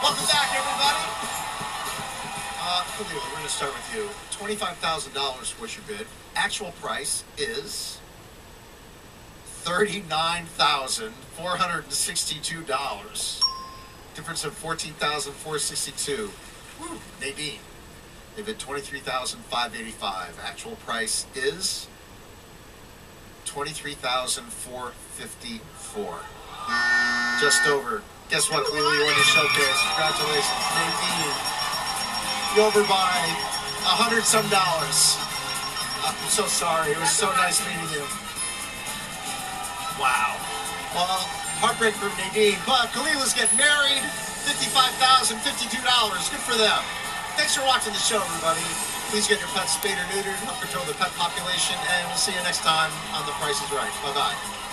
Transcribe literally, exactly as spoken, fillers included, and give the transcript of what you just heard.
Welcome back, everybody. Uh, Khalil, we're going to start with you. twenty-five thousand dollars was your bid. Actual price is thirty-nine thousand four hundred sixty-two dollars. Difference of fourteen thousand four hundred sixty-two dollars. Woo. Nadine, they bid twenty-three thousand five hundred eighty-five dollars. Actual price is twenty-three thousand four hundred fifty-four dollars. Just over. Guess what, Khalil? You won your showcase. Congratulations. Nadine, you're over by a hundred some dollars. I'm so sorry. It was so nice meeting you. Wow. Well, heartbreak for Nadine. But Khalil is getting married. fifty-five thousand fifty-two dollars. Good for them. Thanks for watching the show, everybody. Please get your pets spayed or neutered. Help control the pet population. And we'll see you next time on The Price is Right. Bye-bye.